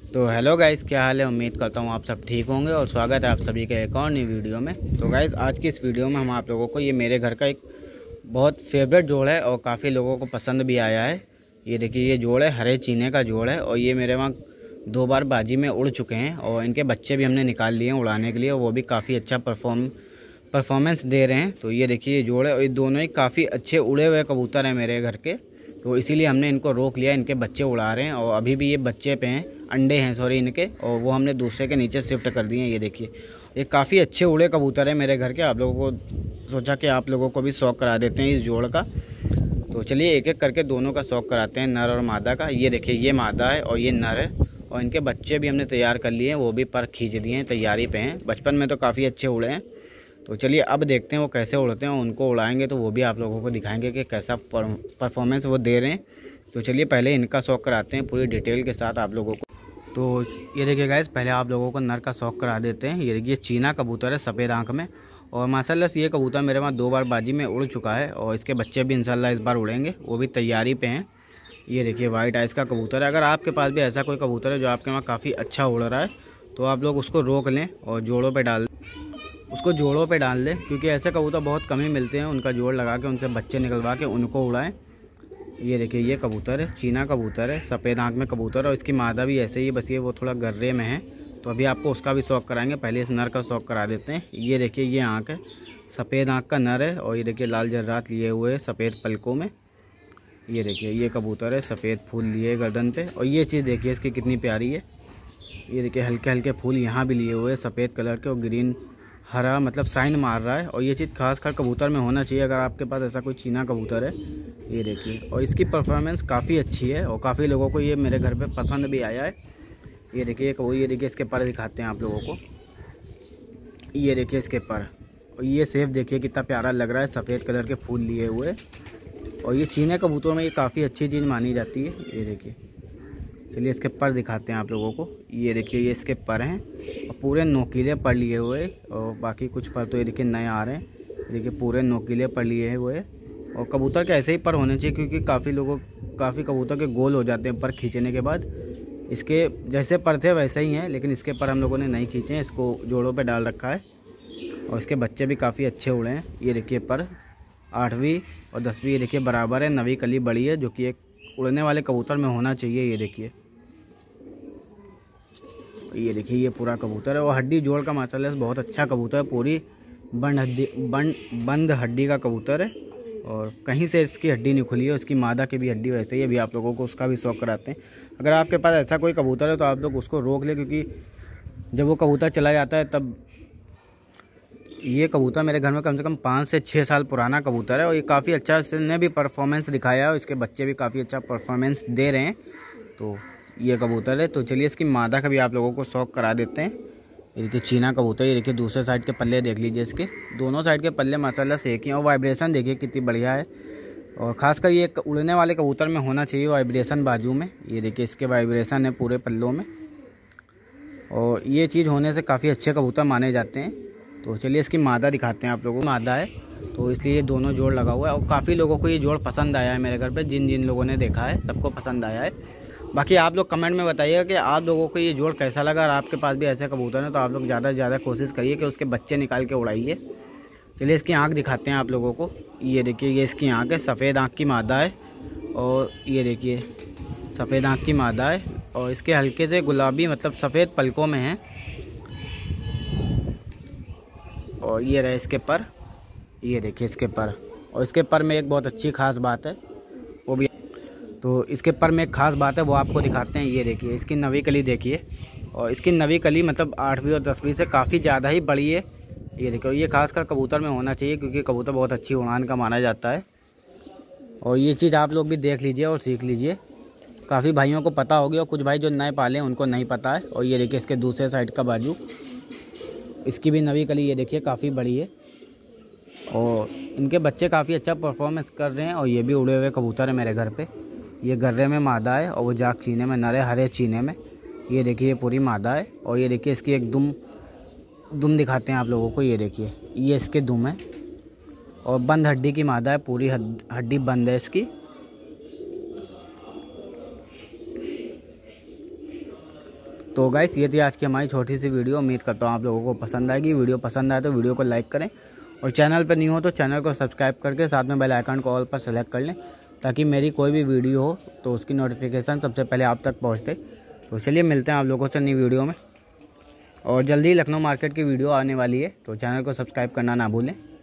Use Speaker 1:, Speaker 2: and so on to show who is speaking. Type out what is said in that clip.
Speaker 1: तो hello guys, क्या हाल है। उम्मीद करता हूँ आप सब ठीक होंगे और स्वागत है आप सभी के एक और नई वीडियो में। तो गाइस, आज की इस वीडियो में हम आप लोगों को ये मेरे घर का एक बहुत फेवरेट जोड़ है और काफ़ी लोगों को पसंद भी आया है। ये देखिए, ये जोड़ है, हरे चीने का जोड़ है और ये मेरे वहाँ 2 बार बाजी में उड़ चुके हैं और इनके बच्चे भी हमने निकाल लिए हैं उड़ाने के लिए और वो भी काफ़ी अच्छा परफॉर्मेंस दे रहे हैं। तो ये देखिए, ये जोड़ है और ये दोनों ही काफ़ी अच्छे उड़े हुए कबूतर हैं मेरे घर के। तो इसीलिए हमने इनको रोक लिया, इनके बच्चे उड़ा रहे हैं और अभी भी ये बच्चे पे हैं, अंडे हैं सॉरी इनके, और वो हमने दूसरे के नीचे शिफ्ट कर दिए हैं। ये देखिए, ये काफ़ी अच्छे उड़े कबूतर हैं मेरे घर के। आप लोगों को सोचा कि आप लोगों को भी शौक़ करा देते हैं इस जोड़ का। तो चलिए एक एक करके दोनों का शौक़ कराते हैं, नर और मादा का। ये देखिए, ये मादा है और ये नर है और इनके बच्चे भी हमने तैयार कर लिए हैं, वो भी पर खींच दिए हैं, तैयारी पे हैं। बचपन में तो काफ़ी अच्छे उड़े हैं। तो चलिए अब देखते हैं वो कैसे उड़ते हैं, उनको उड़ाएंगे तो वो भी आप लोगों को दिखाएंगे कि कैसा परफॉर्मेंस वो दे रहे हैं। तो चलिए पहले इनका शौक़ कराते हैं पूरी डिटेल के साथ आप लोगों को। तो ये देखिए गाइस, पहले आप लोगों को नर का शौक़ करा देते हैं। ये देखिए, चीना कबूतर है सफ़ेद आँख में और माशाल्लाह से ये कबूतर मेरे वहाँ 2 बार बाजी में उड़ चुका है और इसके बच्चे भी इंशाल्लाह इस बार उड़ेंगे, वो भी तैयारी पे हैं। ये देखिए, वाइट आइस का कबूतर है। अगर आपके पास भी ऐसा कोई कबूतर है जो आपके वहाँ काफ़ी अच्छा उड़ रहा है तो आप लोग उसको रोक लें और जोड़ों पे डाल दें, क्योंकि ऐसे कबूतर बहुत कम ही मिलते हैं। उनका जोड़ लगा के उनसे बच्चे निकलवा के उनको उड़ाएं। ये देखिए, ये कबूतर है, चीना कबूतर है, सफ़ेद आँख में कबूतर और इसकी मादा भी ऐसे ही, बस ये वो थोड़ा गर्रे में है। तो अभी आपको उसका भी शौक़ कराएंगे, पहले इस नर का शौक़ करा देते हैं। ये देखिए, ये आँख है, सफ़ेद आँख का नर है और ये देखिए लाल जर्रात लिए हुए सफ़ेद पलकों में। ये देखिए, ये कबूतर है, सफ़ेद फूल लिए गर्दन पे और ये चीज़ देखिए इसकी कितनी प्यारी है। ये देखिए, हल्के हल्के फूल यहाँ भी लिए हुए सफ़ेद कलर के और ग्रीन हरा, मतलब साइन मार रहा है। और ये चीज़ खासकर कबूतर में होना चाहिए अगर आपके पास ऐसा कोई चीना कबूतर है। ये देखिए, और इसकी परफॉर्मेंस काफ़ी अच्छी है और काफ़ी लोगों को ये मेरे घर पे पसंद भी आया है। ये देखिए, ये देखिए इसके पर दिखाते हैं आप लोगों को। ये देखिए इसके पर, और ये सेब देखिए कितना प्यारा लग रहा है, सफ़ेद कलर के फूल लिए हुए। और ये चीने कबूतरों में ये काफ़ी अच्छी चीज़ मानी जाती है। ये देखिए, चलिए इसके पर दिखाते हैं आप लोगों को। ये देखिए, ये इसके पर हैं और पूरे नोकीले पर लिए हुए और बाकी कुछ पर तो ये देखिए नए आ रहे हैं। देखिए, पूरे नोकीले पर लिए हुए और कबूतर के ऐसे ही पर होने चाहिए, क्योंकि काफ़ी कबूतर के गोल हो जाते हैं पर खींचने के बाद। इसके जैसे पर थे वैसे ही हैं, लेकिन इसके पर हम लोगों ने नहीं खींचे हैं, इसको जोड़ों पर डाल रखा है और इसके बच्चे भी काफ़ी अच्छे उड़े हैं। ये देखिए पर 8वीं और 10वीं ये देखिए बराबर है, 9वीं कली बड़ी है, जो कि एक उड़ने वाले कबूतर में होना चाहिए। ये देखिए, ये पूरा कबूतर है और हड्डी जोड़ का माशाल्लाह से बहुत अच्छा कबूतर है, पूरी बंद हड्डी का कबूतर है और कहीं से इसकी हड्डी नहीं खुली है। उसकी मादा की भी हड्डी वैसे ही है। अभी आप लोगों को उसका भी शौक़ कराते हैं। अगर आपके पास ऐसा कोई कबूतर है तो आप लोग उसको रोक लें, क्योंकि जब वो कबूतर चला जाता है तब ये कबूतर मेरे घर में कम से कम 5 से 6 साल पुराना कबूतर है और ये काफ़ी अच्छा, इसने भी परफॉर्मेंस दिखाया है और इसके बच्चे भी काफ़ी अच्छा परफॉर्मेंस दे रहे हैं। तो ये कबूतर है। तो चलिए इसकी मादा का भी आप लोगों को शौक़ करा देते हैं। ये देखिए, चीना कबूतर। ये देखिए, दूसरे साइड के पल्ले देख लीजिए, इसके दोनों साइड के पल्ले माशाल्लाह से एक ही हैं और वाइब्रेशन देखिए कितनी बढ़िया है। और ख़ासकर ये उड़ने वाले कबूतर में होना चाहिए वाइब्रेशन बाजू में। ये देखिए, इसके वाइब्रेशन है पूरे पल्लों में और ये चीज़ होने से काफ़ी अच्छे कबूतर माने जाते हैं। तो चलिए इसकी मादा दिखाते हैं आप लोगों को। मादा है तो इसलिए ये दोनों जोड़ लगा हुआ है और काफ़ी लोगों को ये जोड़ पसंद आया है मेरे घर पे। जिन जिन लोगों ने देखा है सबको पसंद आया है। बाकी आप लोग कमेंट में बताइएगा कि आप लोगों को ये जोड़ कैसा लगा। और आपके पास भी ऐसे कबूतर हैं तो आप लोग ज़्यादा से ज़्यादा कोशिश करिए कि उसके बच्चे निकाल के उड़ाइए। चलिए इसकी आँख दिखाते हैं आप लोगों को। ये देखिए, ये इसकी आँख है, सफ़ेद आँख की मादा है और ये देखिए सफ़ेद आँख की मादा है और इसके हल्के से गुलाबी, मतलब सफ़ेद पलकों में है। और ये रहे इसके पर। ये देखिए इसके पर, और इसके पर में एक बहुत अच्छी ख़ास बात है, वो भी तो इसके पर में एक ख़ास बात है वो आपको दिखाते हैं। ये देखिए, इसकी 9वीं कली देखिए और इसकी 9वीं कली मतलब 8वीं और 10वीं से काफ़ी ज़्यादा ही बड़ी है। ये देखो, ये खासकर कबूतर में होना चाहिए, क्योंकि कबूतर बहुत अच्छी उड़ान का माना जाता है। और ये चीज़ आप लोग भी देख लीजिए और सीख लीजिए। काफ़ी भाइयों को पता होगी और कुछ भाई जो नए पाले हैं उनको नहीं पता है। और ये देखिए इसके दूसरे साइड का बाजू, इसकी भी 9वीं कली ये देखिए काफ़ी बड़ी है और इनके बच्चे काफ़ी अच्छा परफॉर्मेंस कर रहे हैं। और ये भी उड़े हुए कबूतर है मेरे घर पे। ये गर्रे में मादा है और वो जाग चीने में नर है, हरे चीने में। ये देखिए, ये पूरी मादा है और ये देखिए इसकी एक दुम दिखाते हैं आप लोगों को। ये देखिए, ये इसके दुम है और बंद हड्डी की मादा है, पूरी हड्डी बंद है इसकी। तो गाइस ये थी आज की हमारी छोटी सी वीडियो। उम्मीद करता हूँ आप लोगों को पसंद आएगी। वीडियो पसंद आए तो वीडियो को लाइक करें और चैनल पर न्यू हो तो चैनल को सब्सक्राइब करके साथ में बेल आइकन को ऑल पर सेलेक्ट कर लें, ताकि मेरी कोई भी वीडियो हो तो उसकी नोटिफिकेशन सबसे पहले आप तक पहुँचते। तो चलिए मिलते हैं आप लोगों से नई वीडियो में, और जल्दी लखनऊ मार्केट की वीडियो आने वाली है, तो चैनल को सब्सक्राइब करना ना भूलें।